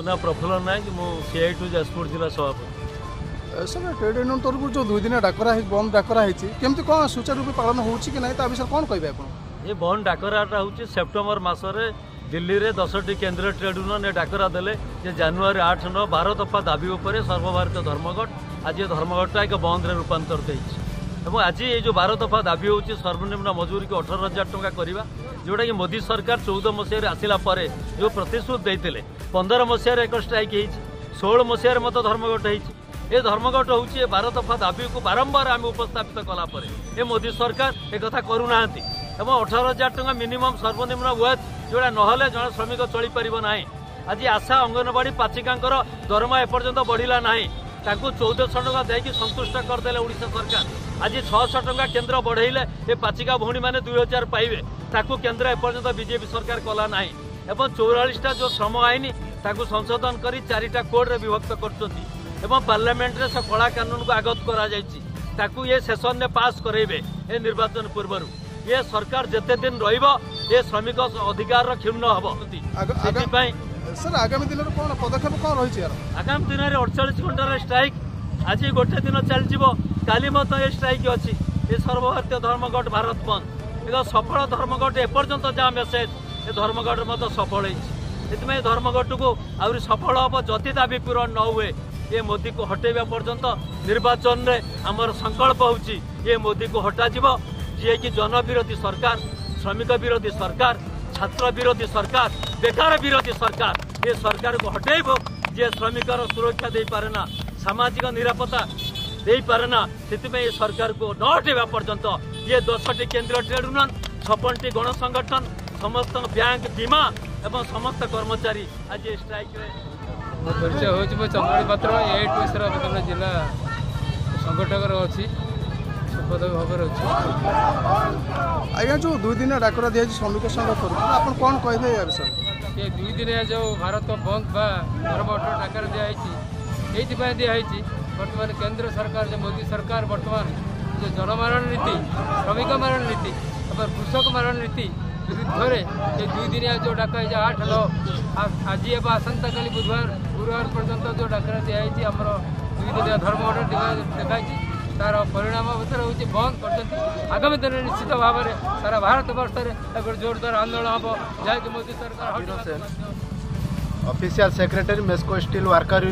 पुनः प्रफुल्ल नायक मु CI2 जाजपुर जिला सभापति। सर ट्रेड यूनियन तरफ जो 2 दिन डाकरा बंद डाकरा केमती कौन सुचारू रूप पालन हो ना विषय कौन कहे आप ये बंद डाकराटा हूँ सेप्टेम्बर मसरे दिल्ली में 10टी केन्द्रीय ट्रेड यूनियन डाकरा देले जानुआरी 8 9 12 दफा दाबी उपर सर्वभारतीय धर्मघट आज ये धर्मघटा एक बंद में रूपांतरित हो आज ये जो 12 दफा दाबी हो सर्वनिम्न मजूरी को 18,000 टंका करवा जोटा कि मोदी सरकार 14 मसीह आसला जो प्रतिश्रुति देते 15 मसीह एक स्ट्राइक हो 16 मसीह मत धर्मघट हो धर्मघट हूँ 12 दफा दाबी को बारंबार आम उपस्थापित कलापर ये मोदी सरकार एक कथा करूना 18,000 टंका मिनिमम सर्वनिम्न वेज जोड़ा नहले जड़े श्रमिक चली पार ना आज आशा अंगनवाड़ी पाचिका दरमा एपर्यंत बढ़ला ना 1400 टंका देकी संतुष्ट करदे ओडिशा सरकार आज 600 टंका केन्द्र बढ़ेले ये पाचिका भौणी मैंने 2000 पाइबे ताकू केन्द्र एपर्यंत बीजेपी सरकार कला ना 44टा जो श्रम आईन ताकू संशोधन कर 4टा कोड विभक्त कर पार्लियामेंट रे से कला कानून को आगत करा ये सेशन में पास करेबे ए निर्वाचन पूर्व ये सरकार जेते दिन रहिबो ये श्रमिक अधिकार क्षुण्ण हम सर आगामी दिन कौन पदक्षेप कौन रही आगामी दिन में 48 घंटार स्ट्राइक आज गोटे दिन चलଯିवो काली मत ये स्ट्राइक अच्छी ये सर्वभारतीय धर्मघट भारत बंद एक सफल धर्मघट एपर्यंत जहाँ मेसेज ये धर्मघट मत सफल होती धर्मघट को आहरी सफल हम जदि दाबी पूरण न हुए ये मोदी को हटेबा पर्यंत निर्वाचन में आमर संकल्प होची ये मोदी को हटाजिबो जी कि जन विरोधी सरकार श्रमिक विरोधी सरकार छात्र विरोधी सरकार बेकार विरोधी सरकार ये सरकार को हटेबो जे श्रमिकर सुरक्षा दे पारे ना सामाजिक निरापत्ता दे पारे ना से सरकार को न हटेबा पर्यंत ये 10टी केन्द्रीय ट्रेड यूनियन 56टी गण संगठन समस्त बैंक बीमा एवं समस्त कर्मचारी आज ये स्ट्राइक परिचय हो चंद्रमणि पात्र CI2 जिला संगठक अच्छी आज्ञा जो 2 दिन डाकरा दिया श्रमिक संघ कर कौन कहे या विषय ये 2 दिन जो भारत बंद बा धर्मघट डाकरा दिखाई दिखाई बर्तमान केंद्र सरकार जो मोदी सरकार बर्तमान जो जनमारण नीति श्रमिक मारण नीति और कृषक मारण नीति विरुद्ध ये 2 दिन जो डाका 8 9 आज एवं आसंता काली गुरुवार पर्यंत जो डाकरा दिखाई आमर 2 दिन धर्मघट देखाई तार परिणाम भितर हूँ बंद कर आगामी दिन में निश्चित भाव में सारा भारत वर्ष में जोरदार आंदोलन हम जहाँकि मोदी सरकार official secretary Mesco steel worker